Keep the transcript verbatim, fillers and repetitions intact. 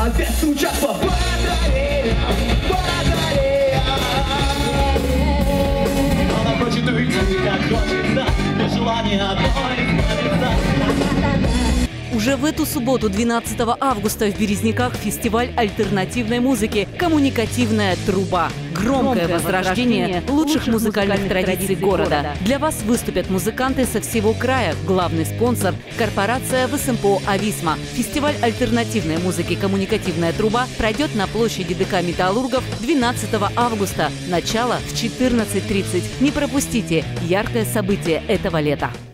опять стучат по батареям, батареям. Она хочет уйти, как хочется, без желания одной избавиться. Уже в эту субботу, двенадцатого августа, в Березниках фестиваль альтернативной музыки «Коммуникативная труба». Громкое возрождение лучших музыкальных традиций города. Для вас выступят музыканты со всего края. Главный спонсор – корпорация ВСМПО «Ависма». Фестиваль альтернативной музыки «Коммуникативная труба» пройдет на площади ДК «Металлургов» двенадцатого августа. Начало в четырнадцать тридцать. Не пропустите яркое событие этого лета.